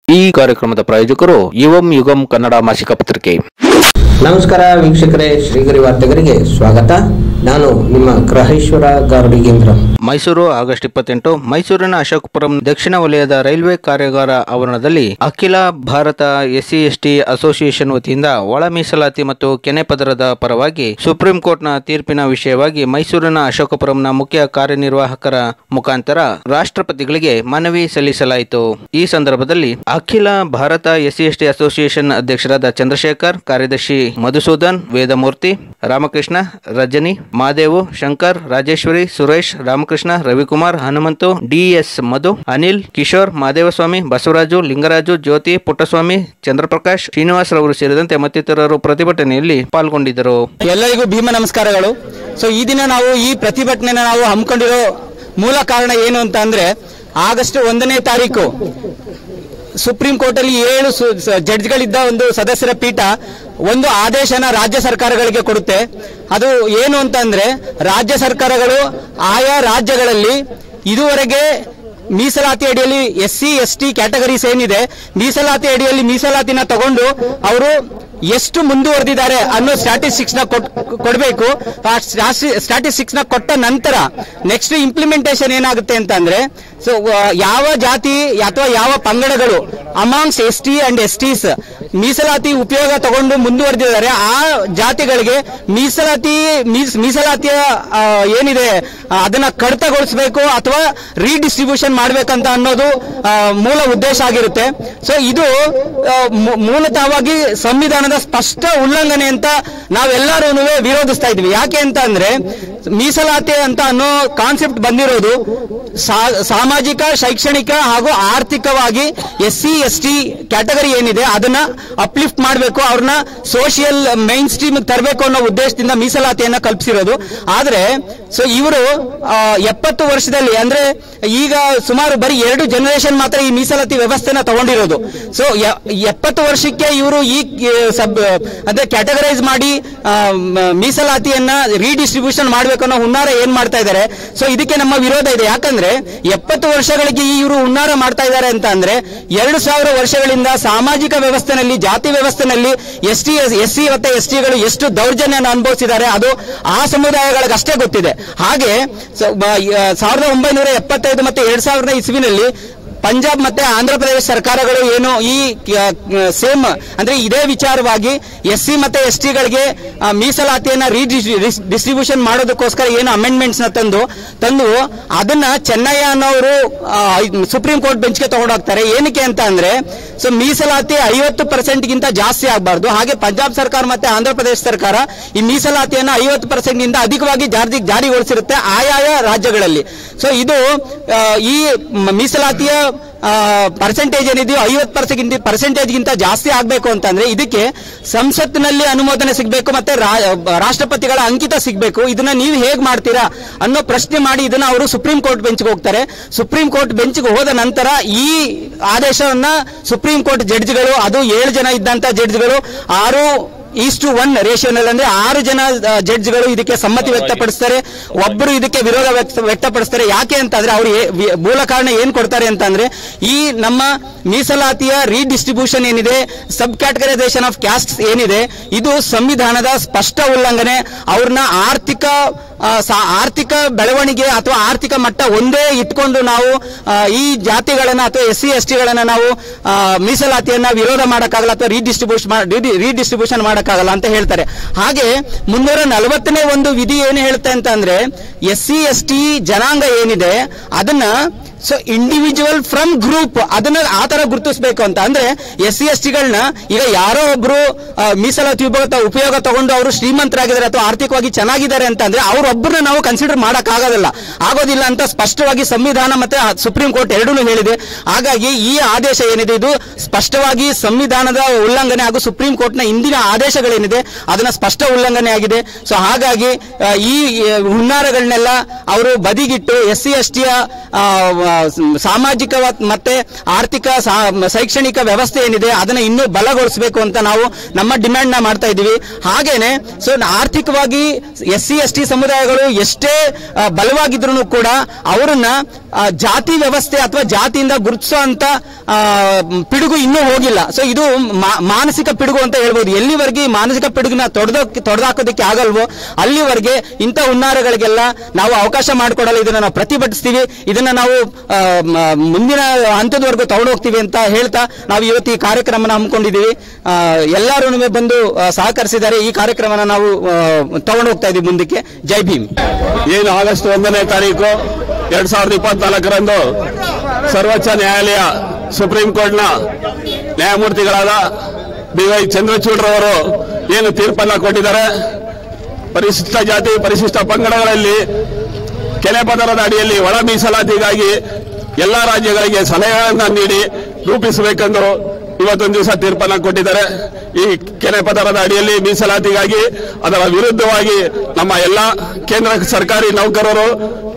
ಈ ಕಾರ್ಯಕ್ರಮದ ಪ್ರಾಯೋಜಕರು ಯುವಂ ಯುಗಂ ಕನ್ನಡ ಮಾಸಿಕ ಪತ್ರಿಕೆ. ನಮಸ್ಕಾರ ವೀಕ್ಷಕರೇ, ಶ್ರೀಗರಿ ವಾರ್ತೆಗರಿಗೆ ಸ್ವಾಗತ. ನಾನು ನಿಮ್ಮ ಗ್ರಹೇಶ್ವರ ಗಾರುಡಿಗೇಂದ್ರ. ಮೈಸೂರು ಆಗಸ್ಟ್ 28 ಮೈಸೂರಿನ ಅಶೋಕಪುರಂ ದಕ್ಷಿಣ ವಲಯದ ರೈಲ್ವೆ ಕಾರ್ಯಾಗಾರ ಆವರಣದಲ್ಲಿ ಅಖಿಲ ಭಾರತ SC/ST ಅಸೋಸಿಯೇಷನ್ ವತಿಯಿಂದ ಒಳ ಮೀಸಲಾತಿ ಮತ್ತು ಕೆನೆ ಪದರದ ಪರವಾಗಿ ಸುಪ್ರೀಂ ಕೋರ್ಟ್ನ ತೀರ್ಪಿನ ವಿಷಯವಾಗಿ ಮೈಸೂರಿನ ಅಶೋಕಪುರಂನ ಮುಖ್ಯ ಕಾರ್ಯನಿರ್ವಾಹಕರ ಮುಖಾಂತರ ರಾಷ್ಟ್ರಪತಿಗಳಿಗೆ ಮನವಿ ಸಲ್ಲಿಸಲಾಯಿತು. ಈ ಸಂದರ್ಭದಲ್ಲಿ ಅಖಿಲ ಭಾರತ SC/ST ಅಸೋಸಿಯೇಷನ್ ಅಧ್ಯಕ್ಷರಾದ ಚಂದ್ರಶೇಖರ್, ಕಾರ್ಯದರ್ಶಿ ಮಧುಸೂದನ್, ವೇದಮೂರ್ತಿ, ರಾಮಕೃಷ್ಣ, ರಜನಿ, ಮಾದೇವು, ಶಂಕರ್, ರಾಜೇಶ್ವರಿ, ಸುರೇಶ್, ರಾಮಕೃಷ್ಣ, ರವಿಕುಮಾರ್, ಹನುಮಂತು, DS ಮಧು, ಅನಿಲ್, ಕಿಶೋರ್, ಮಾದೇವಸ್ವಾಮಿ, ಬಸವರಾಜು, ಲಿಂಗರಾಜು, ಜ್ಯೋತಿ, ಪುಟ್ಟಸ್ವಾಮಿ, ಚಂದ್ರಪ್ರಕಾಶ್, ಶ್ರೀನಿವಾಸ್ ರವರು ಸೇರಿದಂತೆ ಮತ್ತಿತರರು ಪ್ರತಿಭಟನೆಯಲ್ಲಿ ಪಾಲ್ಗೊಂಡಿದ್ದರು. ಎಲ್ಲರಿಗೂ ಭೀಮ ನಮಸ್ಕಾರಗಳು. ಈ ದಿನ ನಾವು ಈ ಪ್ರತಿಭಟನೆ ನಾವು ಹಮ್ಮಿಕೊಂಡಿರೋ ಮೂಲ ಕಾರಣ ಏನು ಅಂತ ಅಂದ್ರೆ, ಆಗಸ್ಟ್ 1ನೇ ತಾರೀಕು ಸುಪ್ರೀಂ ಕೋರ್ಟ್ ಅಲ್ಲಿ 7 ಜಡ್ಜ್ಗಳಿದ್ದ ಒಂದು ಸದಸ್ಯರ ಪೀಠ ಒಂದು ಆದೇಶನ ರಾಜ್ಯ ಸರ್ಕಾರಗಳಿಗೆ ಕೊಡುತ್ತೆ. ಅದು ಏನು ಅಂತ ಅಂದ್ರೆ, ರಾಜ್ಯ ಸರ್ಕಾರಗಳು ಆಯಾ ರಾಜ್ಯಗಳಲ್ಲಿ ಇದುವರೆಗೆ ಮೀಸಲಾತಿ ಅಡಿಯಲ್ಲಿ SC/ST ಕ್ಯಾಟಗರೀಸ್ ಏನಿದೆ, ಮೀಸಲಾತಿ ಅಡಿಯಲ್ಲಿ ಮೀಸಲಾತಿನ ತಗೊಂಡು ಅವರು ಎಷ್ಟು ಮುಂದುವರೆದಿದ್ದಾರೆ ಅನ್ನೋ ಸ್ಟ್ಯಾಟಿಸ್ಟಿಕ್ಸ್ ನ ಕೊಡಬೇಕು. ಆ ಸ್ಟ್ಯಾಟಿಸ್ಟಿಕ್ಸ್ ನ ಕೊಟ್ಟ ನಂತರ ನೆಕ್ಸ್ಟ್ ಇಂಪ್ಲಿಮೆಂಟೇಷನ್ ಏನಾಗುತ್ತೆ ಅಂತ ಅಂದ್ರೆ, ಯಾವ ಜಾತಿ ಅಥವಾ ಯಾವ ಪಂಗಡಗಳು ಅಮಾಂಗ್ಸ್ ST ಅಂಡ್ STs ಮೀಸಲಾತಿ ಉಪಯೋಗ ತಗೊಂಡು ಮುಂದುವರೆದಿದ್ದಾರೆ, ಆ ಜಾತಿಗಳಿಗೆ ಮೀಸಲಾತಿಯ ಏನಿದೆ ಅದನ್ನ ಕಡಿತಗೊಳಿಸಬೇಕು ಅಥವಾ ರೀಡಿಸ್ಟ್ರಿಬ್ಯೂಷನ್ ಮಾಡಬೇಕಂತ ಅನ್ನೋದು ಮೂಲ ಉದ್ದೇಶ ಆಗಿರುತ್ತೆ. ಇದು ಮೂಲತಃವಾಗಿ ಸಂವಿಧಾನದ ಸ್ಪಷ್ಟ ಉಲ್ಲಂಘನೆ ಅಂತ ನಾವೆಲ್ಲರೂ ವಿರೋಧಿಸ್ತಾ ಇದ್ವಿ. ಯಾಕೆ ಅಂತ ಅಂದ್ರೆ, ಮೀಸಲಾತಿ ಅಂತ ಅನ್ನೋ ಕಾನ್ಸೆಪ್ಟ್ ಬಂದಿರೋದು ಸಾಮಾಜಿಕ, ಶೈಕ್ಷಣಿಕ ಹಾಗೂ ಆರ್ಥಿಕವಾಗಿ SC/ST ಕ್ಯಾಟಗರಿ ಏನಿದೆ ಅದನ್ನ ಅಪ್ಲಿಫ್ಟ್ ಮಾಡಬೇಕು, ಅವ್ರನ್ನ ಸೋಷಿಯಲ್ ಮೈನ್ ಸ್ಟ್ರೀಮ್ ತರಬೇಕು ಅನ್ನೋ ಉದ್ದೇಶದಿಂದ ಮೀಸಲಾತಿಯನ್ನ ಕಲ್ಪಿಸಿರೋದು. ಆದ್ರೆ ಇವರು 70 ವರ್ಷದಲ್ಲಿ ಅಂದ್ರೆ ಈಗ ಸುಮಾರು ಬರೀ 2 ಜನರೇಷನ್ ಮಾತ್ರ ಈ ಮೀಸಲಾತಿ ವ್ಯವಸ್ಥೆನ ತಗೊಂಡಿರೋದು. 70 ವರ್ಷಕ್ಕೆ ಇವರು ಈ ಅದೇ ಕ್ಯಾಟಗರೈಸ್ ಮಾಡಿ ಮೀಸಲಾತಿಯನ್ನ ರೀಡಿಸ್ಟ್ರಿಬ್ಯೂಷನ್ ಮಾಡಬೇಕು ಅನ್ನೋ ಹುನ್ನಾರ ಏನ್ ಮಾಡ್ತಾ ಇದ್ದಾರೆ. ಇದಕ್ಕೆ ನಮ್ಮ ವಿರೋಧ ಇದೆ. ಯಾಕಂದ್ರೆ 70 ವರ್ಷಗಳಿಗೆ ಇವರು ಹುನ್ನಾರ ಮಾಡ್ತಾ ಇದ್ದಾರೆ ಅಂತ ಅಂದ್ರೆ, 2000 ವರ್ಷಗಳಿಂದ ಸಾಮಾಜಿಕ ವ್ಯವಸ್ಥೆನಲ್ಲಿ, ಜಾತಿ ವ್ಯವಸ್ಥೆನಲ್ಲಿ SC ಮತ್ತೆ STಗಳು ಎಷ್ಟು ದೌರ್ಜನ್ಯನ ಅನುಭವಿಸಿದ್ದಾರೆ ಅದು ಆ ಸಮುದಾಯಗಳಿಗಷ್ಟೇ ಗೊತ್ತಿದೆ. ಹಾಗೆ 1975 ಮತ್ತೆ 2000 ಇಸ್ವಿನಲ್ಲಿ ಪಂಜಾಬ್ ಮತ್ತೆ ಆಂಧ್ರ ಪ್ರದೇಶ ಸರ್ಕಾರಗಳು ಏನು ಈ ಸೇಮ್ ಅಂದ್ರೆ ಇದೇ ವಿಚಾರವಾಗಿ SC ಮತ್ತೆ STಗಳಿಗೆ ಮೀಸಲಾತಿಯನ್ನ ಡಿಸ್ಟ್ರಿಬ್ಯೂಷನ್ ಮಾಡೋದಕ್ಕೋಸ್ಕರ ಏನು ಅಮೆಂಡ್ಮೆಂಟ್ಸ್ ನ ತಂದು ಅದನ್ನ ಚೆನ್ನಯ್ಯ ಅನ್ನೋರು ಸುಪ್ರೀಂ ಕೋರ್ಟ್ ಬೆಂಚ್ಗೆ ತಗೊಂಡೋಗ್ತಾರೆ. ಏನಕ್ಕೆ ಅಂತ ಅಂದ್ರೆ, ಮೀಸಲಾತಿ 50% ಗಿಂತ ಜಾಸ್ತಿ ಆಗಬಾರ್ದು. ಹಾಗೆ ಪಂಜಾಬ್ ಸರ್ಕಾರ ಮತ್ತೆ ಆಂಧ್ರ ಪ್ರದೇಶ ಸರ್ಕಾರ ಈ ಮೀಸಲಾತಿಯನ್ನ 50% ಗಿಂತ ಅಧಿಕವಾಗಿ ಜಾರಿಗೊಳಿಸಿರುತ್ತೆ ಆಯಾಯ ರಾಜ್ಯಗಳಲ್ಲಿ. ಇದು ಈ ಮೀಸಲಾತಿಯ ಪರ್ಸೆಂಟೇಜ್ ಏನಿದೆಯೋ 50% ಗಿಂತ ಜಾಸ್ತಿ ಆಗಬೇಕು ಅಂತಂದ್ರೆ ಇದಕ್ಕೆ ಸಂಸತ್ನಲ್ಲಿ ಅನುಮೋದನೆ ಸಿಗಬೇಕು ಮತ್ತೆ ರಾಷ್ಟ್ರಪತಿಗಳ ಅಂಕಿತ ಸಿಗಬೇಕು. ಇದನ್ನ ನೀವು ಹೇಗೆ ಮಾಡ್ತೀರಾ ಅನ್ನೋ ಪ್ರಶ್ನೆ ಮಾಡಿ ಇದನ್ನ ಅವರು ಸುಪ್ರೀಂ ಕೋರ್ಟ್ ಬೆಂಚ್ಗೆ ಹೋಗ್ತಾರೆ. ಸುಪ್ರೀಂ ಕೋರ್ಟ್ ಬೆಂಚ್ಗೆ ಹೋದ ನಂತರ ಈ ಆದೇಶವನ್ನ ಸುಪ್ರೀಂ ಕೋರ್ಟ್ ಜಡ್ಜ್ಗಳು, ಅದು 7 ಜನ ಇದ್ದಂತ ಜಡ್ಜ್ಗಳು 6:1 ರೇಷಿಯೋನಲ್ಲಿ ಅಂದ್ರೆ 6 ಜನ ಜಡ್ಜ್ಗಳು ಇದಕ್ಕೆ ಸಮ್ಮತಿ ವ್ಯಕ್ತಪಡಿಸ್ತಾರೆ, ಒಬ್ಬರು ಇದಕ್ಕೆ ವಿರೋಧ ವ್ಯಕ್ತಪಡಿಸ್ತಾರೆ. ಯಾಕೆ ಅಂತಂದ್ರೆ ಅವರು ಮೂಲ ಕಾರಣ ಏನ್ ಕೊಡ್ತಾರೆ ಅಂತಂದ್ರೆ, ಈ ನಮ್ಮ ಮೀಸಲಾತಿಯ ರೀಡಿಸ್ಟ್ರಿಬ್ಯೂಷನ್ ಏನಿದೆ, ಸಬ್ ಕ್ಯಾಟಗರೈಸೇಷನ್ ಆಫ್ ಕ್ಯಾಸ್ಟ್ ಏನಿದೆ, ಇದು ಸಂವಿಧಾನದ ಸ್ಪಷ್ಟ ಉಲ್ಲಂಘನೆ. ಅವ್ರನ್ನ ಆರ್ಥಿಕ ಬೆಳವಣಿಗೆ ಅಥವಾ ಆರ್ಥಿಕ ಮಟ್ಟ ಒಂದೇ ಇಟ್ಕೊಂಡು ನಾವು ಈ ಜಾತಿಗಳನ್ನ ಅಥವಾ SC/STಗಳನ್ನ ನಾವು ಮೀಸಲಾತಿಯನ್ನ ವಿರೋಧ ಮಾಡಕ್ಕಾಗಲ್ಲ ಅಥವಾ ರೀಡಿಸ್ಟ್ರಿಬ್ಯೂಷನ್ ಮಾಡಕ್ಕಾಗಲ್ಲ ಅಂತ ಹೇಳ್ತಾರೆ. ಹಾಗೆ 340ನೇ ಒಂದು ವಿಧಿ ಏನು ಹೇಳುತ್ತೆ ಅಂತ ಅಂದ್ರೆ, SC/ST ಜನಾಂಗ ಏನಿದೆ ಅದನ್ನ ಇಂಡಿವಿಜುವಲ್ ಫ್ರಮ್ ಗ್ರೂಪ್ ಅದನ್ನ ಆತರ ಗುರುತಿಸಬೇಕು ಅಂತ ಅಂದ್ರೆ, SC/STಗಳನ್ನ ಈಗ ಯಾರೋ ಒಬ್ರು ಮೀಸಲಾತಿ ಉಪಯೋಗ ತಗೊಂಡು ಅವರು ಶ್ರೀಮಂತರಾಗಿದ್ದಾರೆ ಅಥವಾ ಆರ್ಥಿಕವಾಗಿ ಚೆನ್ನಾಗಿದ್ದಾರೆ ಅಂತ ಅಂದ್ರೆ ಅವರೊಬ್ಬರನ್ನ ನಾವು ಕನ್ಸಿಡರ್ ಆಗೋದಿಲ್ಲ ಅಂತ ಸ್ಪಷ್ಟವಾಗಿ ಸಂವಿಧಾನ ಮತ್ತೆ ಸುಪ್ರೀಂ ಕೋರ್ಟ್ ಎರಡೂ ಹೇಳಿದೆ. ಹಾಗಾಗಿ ಈ ಆದೇಶ ಏನಿದೆ ಇದು ಸ್ಪಷ್ಟವಾಗಿ ಸಂವಿಧಾನದ ಉಲ್ಲಂಘನೆ ಹಾಗೂ ಸುಪ್ರೀಂ ಕೋರ್ಟ್ನ ಇಂದಿನ ಆದೇಶಗಳೇನಿದೆ ಅದನ್ನ ಸ್ಪಷ್ಟ ಉಲ್ಲಂಘನೆ ಆಗಿದೆ. ಹಾಗಾಗಿ ಈ ಹುನ್ನಾರಗಳನ್ನೆಲ್ಲ ಅವರು ಬದಿಗಿಟ್ಟು SC/STಯ ಸಾಮಾಜಿಕ ಮತ್ತೆ ಆರ್ಥಿಕ ಶೈಕ್ಷಣಿಕ ವ್ಯವಸ್ಥೆ ಏನಿದೆ ಅದನ್ನ ಇನ್ನೂ ಬಲಗೊಳಿಸಬೇಕು ಅಂತ ನಾವು ನಮ್ಮ ಡಿಮ್ಯಾಂಡ್ ನ ಮಾಡ್ತಾ ಇದ್ದೀವಿ. ಹಾಗೇನೆ ಸೊ ಆರ್ಥಿಕವಾಗಿ SC/ST ಸಮುದಾಯಗಳು ಎಷ್ಟೇ ಬಲವಾಗಿದ್ರು ಕೂಡ ಅವರನ್ನ ಜಾತಿ ವ್ಯವಸ್ಥೆ ಅಥವಾ ಜಾತಿಯಿಂದ ಗುರುತಿಸುವಂತ ಪಿಡುಗು ಇನ್ನೂ ಹೋಗಿಲ್ಲ. ಸೊ ಇದು ಮಾನಸಿಕ ಪಿಡುಗು ಅಂತ ಹೇಳ್ಬೋದು. ಎಲ್ಲಿವರೆಗೆ ಮಾನಸಿಕ ಪಿಡುಗಿನ ತೊಡೆದಾಕೋದಕ್ಕೆ ಆಗಲ್ವೋ ಅಲ್ಲಿವರೆಗೆ ಇಂಥ ಹುನ್ನಾರಗಳಿಗೆಲ್ಲ ನಾವು ಅವಕಾಶ ಮಾಡಿಕೊಡಲ್ಲ. ಇದನ್ನ ನಾವು ಪ್ರತಿಭಟಿಸ್ತೀವಿ. ಇದನ್ನ ನಾವು ಮುಂದಿನ ಹಂತದವರೆಗೂ ತಗೊಂಡೋಗ್ತೀವಿ ಅಂತ ಹೇಳ್ತಾ ನಾವು ಇವತ್ತು ಈ ಕಾರ್ಯಕ್ರಮನ ಹಮ್ಮಿಕೊಂಡಿದ್ದೀವಿ. ಎಲ್ಲರೂ ಬಂದು ಸಹಕರಿಸಿದ್ದಾರೆ. ಈ ಕಾರ್ಯಕ್ರಮನ ನಾವು ತಗೊಂಡೋಗ್ತಾ ಇದೀವಿ ಮುಂದಕ್ಕೆ. ಜೈ ಭೀಮ್. ಏನು ಆಗಸ್ಟ್ 1ನೇ ತಾರೀಕು 2024ರಂದು ಸರ್ವೋಚ್ಚ ನ್ಯಾಯಾಲಯ ಸುಪ್ರೀಂ ಕೋರ್ಟ್ನ ನ್ಯಾಯಮೂರ್ತಿಗಳಾದ BY ಚಂದ್ರಚೂಡ್ರವರು ಏನು ತೀರ್ಪನ್ನ ಕೊಟ್ಟಿದ್ದಾರೆ, ಪರಿಶಿಷ್ಟ ಜಾತಿ ಪರಿಶಿಷ್ಟ ಪಂಗಡಗಳಲ್ಲಿ ಕೆನೆ ಪದರದ ಅಡಿಯಲ್ಲಿ ಒಳ ಮೀಸಲಾತಿಗಾಗಿ ಎಲ್ಲಾ ರಾಜ್ಯಗಳಿಗೆ ಸಲಹೆಗಳನ್ನ ನೀಡಿ ರೂಪಿಸಬೇಕೆಂದು ಇವತ್ತೊಂದು ದಿವಸ ತೀರ್ಪನ್ನ ಕೊಟ್ಟಿದ್ದಾರೆ. ಈ ಕೆನೆ ಪದರದ ಅಡಿಯಲ್ಲಿ ಮೀಸಲಾತಿಗಾಗಿ ಅದರ ವಿರುದ್ಧವಾಗಿ ನಮ್ಮ ಎಲ್ಲ ಕೇಂದ್ರ ಸರ್ಕಾರಿ ನೌಕರರು,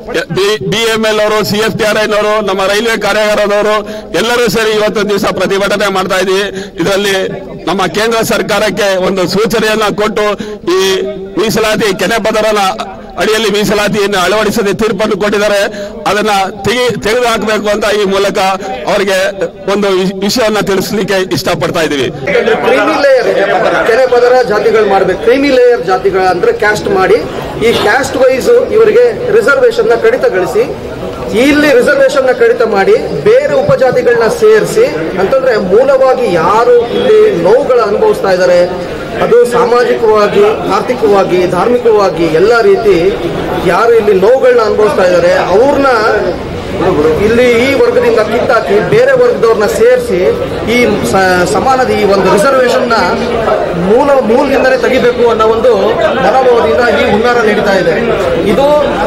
BML ಅವರು, CFTRI ನವರು, ನಮ್ಮ ರೈಲ್ವೆ ಕಾರ್ಯಾಗಾರದವರು ಎಲ್ಲರೂ ಸೇರಿ ಇವತ್ತೊಂದು ದಿವಸ ಪ್ರತಿಭಟನೆ ಮಾಡ್ತಾ ಇದ್ದೀವಿ. ಇದರಲ್ಲಿ ನಮ್ಮ ಕೇಂದ್ರ ಸರ್ಕಾರಕ್ಕೆ ಒಂದು ಸೂಚನೆಯನ್ನ ಕೊಟ್ಟು ಈ ಮೀಸಲಾತಿ ಕೆನೆ ಪದರನ ಅಡಿಯಲ್ಲಿ ಮೀಸಲಾತಿಯನ್ನು ಅಳವಡಿಸದೆ ತೀರ್ಪನ್ನು ಕೊಟ್ಟಿದ್ದಾರೆ. ಅದನ್ನ ತೆಗೆದುಹಾಕಬೇಕು ಅಂತ ಈ ಮೂಲಕ ಅವರಿಗೆ ಒಂದು ವಿಷಯವನ್ನ ತಿಳಿಸಲಿಕ್ಕೆ ಇಷ್ಟಪಡ್ತಾ ಇದ್ದೀವಿ. ಕ್ರೀಮಿ ಲೇಯರ್ ಕೆನೆ ಪದರ ಜಾತಿಗಳು ಮಾಡಬೇಕು. ಕ್ರೀಮಿ ಲೇಯರ್ ಜಾತಿಗಳ ಅಂದ್ರೆ ಕ್ಯಾಸ್ಟ್ ಮಾಡಿ ಈ ಕ್ಯಾಸ್ಟ್ ವೈಸ್ ಇವರಿಗೆ ರಿಸರ್ವೇಶನ್ ನ ಕಡಿತಗೊಳಿಸಿ ಇಲ್ಲಿ ರಿಸರ್ವೇಶನ್ ನ ಕಡಿತ ಮಾಡಿ ಬೇರೆ ಉಪಜಾತಿಗಳನ್ನ ಸೇರಿಸಿ ಅಂತಂದ್ರೆ ಮೂಲವಾಗಿ ಯಾರು ಇಲ್ಲಿ ನೋವುಗಳ ಅನುಭವಿಸ್ತಾ ಇದ್ದಾರೆ, ಅದು ಸಾಮಾಜಿಕವಾಗಿ, ಆರ್ಥಿಕವಾಗಿ, ಧಾರ್ಮಿಕವಾಗಿ ಎಲ್ಲ ರೀತಿ ಯಾರು ಇಲ್ಲಿ ನೋವುಗಳನ್ನ ಅನುಭವಿಸ್ತಾ ಇದ್ದಾರೆ ಅವ್ರನ್ನ ಇಲ್ಲಿ ಈ ವರ್ಗದಿಂದ ಕಿತ್ತಾಕಿ ಬೇರೆ ವರ್ಗದವ್ರನ್ನ ಸೇರಿಸಿ ಈ ಸಮಾನದ ಈ ಒಂದು ರಿಸರ್ವೇಶನ್ ನ ಮೂಲದಿಂದಲೇ ತೆಗಿಬೇಕು ಅನ್ನೋ ಒಂದು ಮನೋಭಾವದಿಂದ ಈ ಹುನ್ನಾರ ನಡೀತಾ ಇದೆ. ಇದು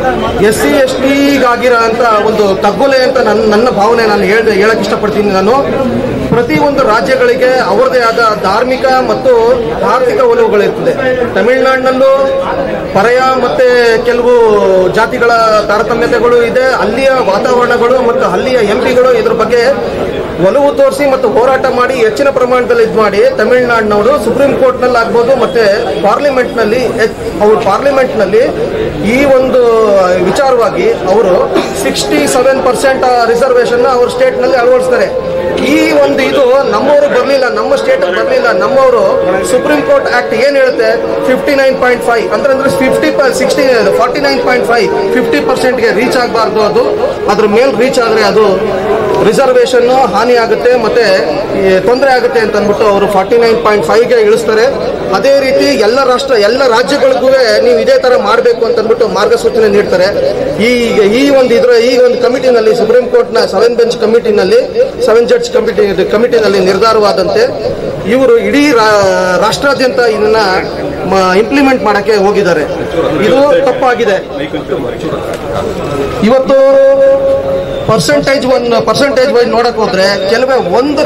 SC/ST ಅಂತ ಒಂದು ತಗ್ಗೊಲೆ ಅಂತ ನನ್ನ ಭಾವನೆ ನಾನು ಹೇಳಕ್ ಇಷ್ಟಪಡ್ತೀನಿ. ನಾನು ಪ್ರತಿಯೊಂದು ರಾಜ್ಯಗಳಿಗೆ ಅವರದೇ ಆದ ಧಾರ್ಮಿಕ ಮತ್ತು ಆರ್ಥಿಕ ಒಲವುಗಳಿರ್ತದೆ. ತಮಿಳುನಾಡಿನಲ್ಲೂ ಪರಯ ಮತ್ತೆ ಕೆಲವು ಜಾತಿಗಳ ತಾರತಮ್ಯತೆಗಳು ಇದೆ. ಅಲ್ಲಿಯ ವಾತಾವರಣಗಳು ಮತ್ತು ಅಲ್ಲಿಯ MP ಗಳು ಇದ್ರ ಬಗ್ಗೆ ಒಲವು ತೋರಿಸಿ ಮತ್ತು ಹೋರಾಟ ಮಾಡಿ ಹೆಚ್ಚಿನ ಪ್ರಮಾಣದಲ್ಲಿ ಇದು ಮಾಡಿ ತಮಿಳುನಾಡಿನವರು ಸುಪ್ರೀಂ ಕೋರ್ಟ್ ನಲ್ಲಿ ಆಗ್ಬೋದು ಮತ್ತೆ ಪಾರ್ಲಿಮೆಂಟ್ ನಲ್ಲಿ ಈ ಒಂದು ವಿಚಾರವಾಗಿ ಅವರು 67% ರಿಸರ್ವೇಶನ್ ಅವ್ರ ಸ್ಟೇಟ್ ನಲ್ಲಿ ಅಳವಡಿಸ್ತಾರೆ. ಈ ಒಂದು ಇದು ನಮ್ಮವರು ಬರಲಿಲ್ಲ, ನಮ್ಮ ಸ್ಟೇಟ್ ಬರಲಿಲ್ಲ. ನಮ್ಮವರು ಸುಪ್ರೀಂ ಕೋರ್ಟ್ ಆಕ್ಟ್ ಏನ್ ಹೇಳುತ್ತೆ 59.5 ಅಂದ್ರೆ 49.5 50%ಗೆ ರೀಚ್ ಆಗಬಾರ್ದು. ಅದು ಅದ್ರ ಮೇಲೆ ರೀಚ್ ಆದ್ರೆ ಅದು ರಿಸರ್ವೇಶನ್ ಹಾನಿ ಆಗುತ್ತೆ ಮತ್ತೆ ತೊಂದರೆ ಆಗುತ್ತೆ ಅಂತ ಅಂದ್ಬಿಟ್ಟು ಅವರು 49.5ಗೆ ಇಳಿಸ್ತಾರೆ. ಅದೇ ರೀತಿ ಎಲ್ಲ ರಾಜ್ಯಗಳಿಗೂ ನೀವು ಇದೇ ತರ ಮಾಡಬೇಕು ಅಂತ ಅಂದ್ಬಿಟ್ಟು ಮಾರ್ಗಸೂಚನೆ ನೀಡ್ತಾರೆ. ಈ ಒಂದು ಕಮಿಟಿನಲ್ಲಿ ಸುಪ್ರೀಂ ಕೋರ್ಟ್ನ 7 ಬೆಂಚ್ ಕಮಿಟಿನಲ್ಲಿ 7 ಜಡ್ಜ್ ಕಮಿಟಿನಲ್ಲಿ ನಿರ್ಧಾರವಾದಂತೆ ಇವರು ಇಡೀ ರಾಷ್ಟ್ರಾದ್ಯಂತ ಇದನ್ನ ಇಂಪ್ಲಿಮೆಂಟ್ ಮಾಡಕ್ಕೆ ಹೋಗಿದ್ದಾರೆ. ಇದು ತಪ್ಪಾಗಿದೆ. ಇವತ್ತು ಪರ್ಸೆಂಟೇಜ್ ವೈಸ್ ನೋಡಕ್ ಹೋದ್ರೆ ಕೆಲವೇ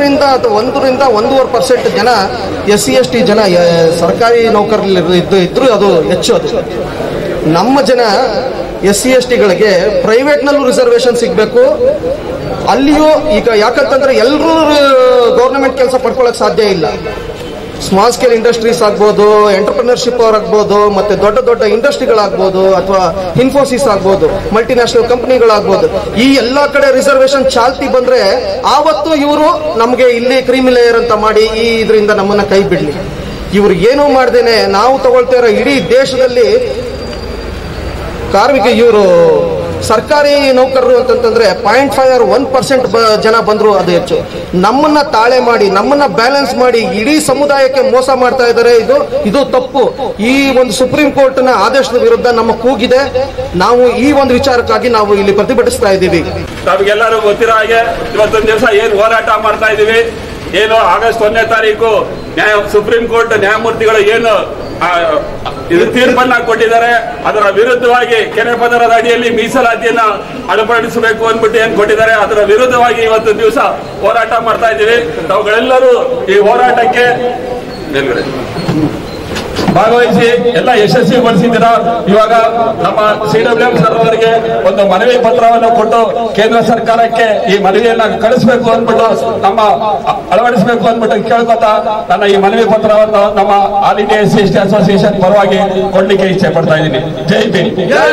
1.5% ಜನ SC/ST ಜನ ಸರ್ಕಾರಿ ನೌಕರರಲ್ಲಿ ಇದ್ರು ಅದು ಹೆಚ್ಚು. ಅದು ನಮ್ಮ ಜನ SC/STಗಳಿಗೆ ಪ್ರೈವೇಟ್ನಲ್ಲೂ ರಿಸರ್ವೇಶನ್ ಸಿಗಬೇಕು. ಅಲ್ಲಿಯೂ ಈಗ ಯಾಕಂತಂದ್ರೆ ಎಲ್ಲರೂ ಗೌರ್ಮೆಂಟ್ ಕೆಲಸ ಪಡ್ಕೊಳ್ಳೋಕೆ ಸಾಧ್ಯ ಇಲ್ಲ. ಸ್ಮಾಲ್ ಸ್ಕೇಲ್ ಇಂಡಸ್ಟ್ರೀಸ್ ಆಗ್ಬೋದು, ಎಂಟರ್ಪ್ರಿನರ್ಶಿಪ್ ಆಗ್ಬೋದು, ಮತ್ತೆ ದೊಡ್ಡ ದೊಡ್ಡ ಇಂಡಸ್ಟ್ರಿಗಳಾಗ್ಬೋದು, ಅಥವಾ ಇನ್ಫೋಸಿಸ್ ಆಗ್ಬೋದು, ಮಲ್ಟಿನ್ಯಾಷನಲ್ ಕಂಪನಿಗಳಾಗ್ಬೋದು, ಈ ಎಲ್ಲಾ ಕಡೆ ರಿಸರ್ವೇಶನ್ ಚಾಲ್ತಿ ಬಂದ್ರೆ ಆವತ್ತು ಇವರು ನಮಗೆ ಇಲ್ಲಿ ಕ್ರೀಮಿ ಲೇಯರ್ ಅಂತ ಮಾಡಿ ಈ ಇದರಿಂದ ನಮ್ಮನ್ನ ಕೈ ಬಿಡ್ಲಿ. ಇವ್ರು ಏನೂ ಮಾಡ್ದೇನೆ ನಾವು ತಗೊಳ್ತಾ ಇರೋ ಇಡೀ ದೇಶದಲ್ಲಿ ಕಾರ್ಮಿಕ ಇವರು ಸರ್ಕಾರಿ ನೌಕರರು ಅಂತಂದ್ರೆ 0.5 or 1% ಜನ ಬಂದ್ರು ಅದು ಹೆಚ್ಚು. ನಮ್ಮನ್ನ ತಾಳೆ ಮಾಡಿ ನಮ್ಮನ್ನ ಬ್ಯಾಲೆನ್ಸ್ ಮಾಡಿ ಇಡೀ ಸಮುದಾಯಕ್ಕೆ ಮೋಸ ಮಾಡ್ತಾ ಇದ್ದಾರೆ. ಇದು ತಪ್ಪು. ಈ ಒಂದು ಸುಪ್ರೀಂ ಕೋರ್ಟ್ ನ ಆದೇಶದ ವಿರುದ್ಧ ನಮ್ಮ ಕೂಗಿದೆ. ನಾವು ಈ ಒಂದು ವಿಚಾರಕ್ಕಾಗಿ ನಾವು ಇಲ್ಲಿ ಪ್ರತಿಭಟಿಸ್ತಾ ಇದ್ದೀವಿ. ತಮಗೆಲ್ಲರೂ ಗೊತ್ತಿರೋ ಹಾಗೆ ಇವತ್ತೊಂದು ದಿವಸ ಏನು ಹೋರಾಟ ಮಾಡ್ತಾ ಇದ್ದೀವಿ, ಏನು ಆಗಸ್ಟ್ 1ನೇ ತಾರೀಕು ಸುಪ್ರೀಂ ಕೋರ್ಟ್ ನ್ಯಾಯಮೂರ್ತಿಗಳು ಏನು ಇದು ತೀರ್ಪನ್ನ ಕೊಟ್ಟಿದ್ದಾರೆ ಅದರ ವಿರುದ್ಧವಾಗಿ ಕೆನೆ ಪದರದ ಅಡಿಯಲ್ಲಿ ಮೀಸಲಾತಿಯನ್ನ ಅಳವಡಿಸಬೇಕು ಅಂದ್ಬಿಟ್ಟು ಏನ್ ಕೊಟ್ಟಿದ್ದಾರೆ ಅದರ ವಿರುದ್ಧವಾಗಿ ಇವತ್ತು ದಿವಸ ಹೋರಾಟ ಮಾಡ್ತಾ ಇದ್ದೀವಿ. ತಾವುಗಳೆಲ್ಲರೂ ಈ ಹೋರಾಟಕ್ಕೆ ಭಾಗವಹಿಸಿ ಎಲ್ಲ ಯಶಸ್ವಿಗೊಳಿಸಿದ್ದೀರಾ. ಇವಾಗ ನಮ್ಮ CWM ಸರ್ ಅವರಿಗೆ ಒಂದು ಮನವಿ ಪತ್ರವನ್ನು ಕೊಟ್ಟು ಕೇಂದ್ರ ಸರ್ಕಾರಕ್ಕೆ ಈ ಮನವಿಯನ್ನ ಕಳಿಸಬೇಕು ಅಂದ್ಬಿಟ್ಟು ನಮ್ಮ ಅಳವಡಿಸಬೇಕು ಅಂದ್ಬಿಟ್ಟು ಕೇಳ್ಕೊತಾ ನನ್ನ ಈ ಮನವಿ ಪತ್ರವನ್ನು ನಮ್ಮ ಆಲ್ ಇಂಡಿಯಾ SC/ST ಅಸೋಸಿಯೇಷನ್ ಪರವಾಗಿ ಕೊಡ್ಲಿಕ್ಕೆ ಇಚ್ಛೆ ಪಡ್ತಾ ಇದ್ದೀನಿ. ಜೈ ಭೀಮ್.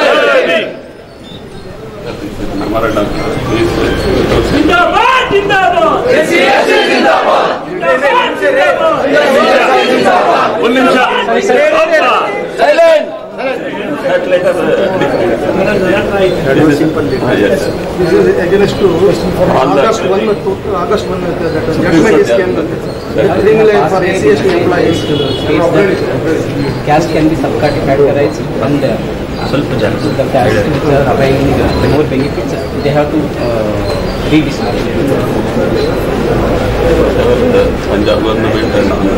ಒಂದು ನಿಮಿಷ silent. against to August 1 judgment is came criminal for SC/ST employees. Caste can be subcategorized from the caste which are availing more benefits. They have to redistribute. Punjab government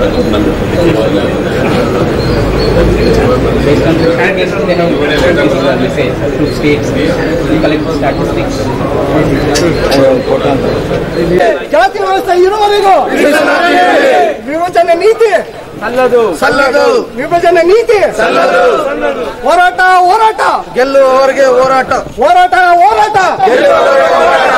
based on the cases, they have message to states to collect statistics. ಜಾತಿ ವ್ಯವಸ್ಥೆ ಇರುವವರೆಗೂ ವಿಭಜನೆ ನೀತಿ ಸಲ್ಲದು. ವಿಭಜನೆ ನೀತಿ ಸಲ್ಲದು. ಹೋರಾಟ ಹೋರಾಟ ಗೆಲ್ಲುವವರೆಗೆ ಹೋರಾಟ. ಹೋರಾಟ ಹೋರಾಟ ಗೆಲ್ಲುವವರೆಗೆ ಹೋರಾಟ.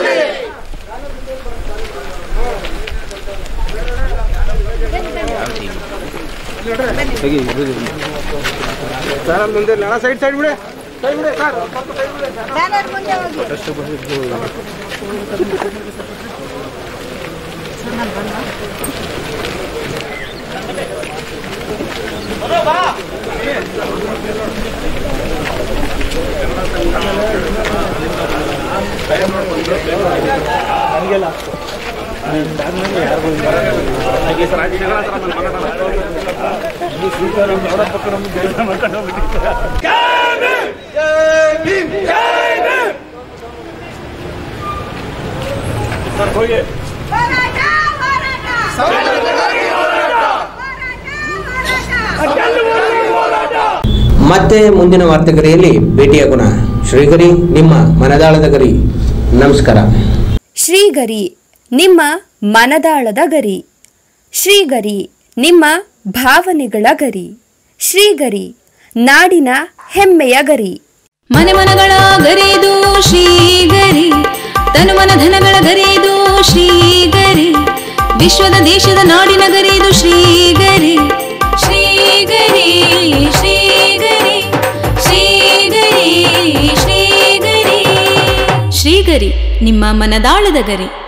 ಸರ್ ಮುಂದೆ ಸೈಡ್ ಬಿಡಿ ಸರ್. ಮತ್ತೆ ಮುಂದಿನ ವಾರ್ತೆಗರಿಯಲ್ಲಿ ಭೇಟಿಯಾಗೋಣ. ಶ್ರೀಗರಿ, ನಿಮ್ಮ ಮನದಾಳದ ಗರಿ. ನಮಸ್ಕಾರ. ಶ್ರೀಗರಿ, ನಿಮ್ಮ ಮನದಾಳದ ಗರಿ. ಶ್ರೀಗರಿ, ನಿಮ್ಮ ಭಾವನೆಗಳ ಗರಿ. ಶ್ರೀಗರಿ, ನಾಡಿನ ಹೆಮ್ಮೆಯ ಗರಿ. ಮನೆ ಮನಗಳ ಗರಿದು ಶ್ರೀಗರಿ, ತನು ಮನ ಧನಗಳ ಗರಿದು ಶ್ರೀಗರಿ, ವಿಶ್ವದ ದೇಶದ ನಾಡಿನ ಗರಿದು ಶ್ರೀಗರಿ. ಶ್ರೀಗರಿ ಶ್ರೀಗರಿ ಶ್ರೀಗರಿ ಶ್ರೀಗರಿ ಶ್ರೀಗರಿ, ನಿಮ್ಮ ಮನದಾಳದ ಗರಿ.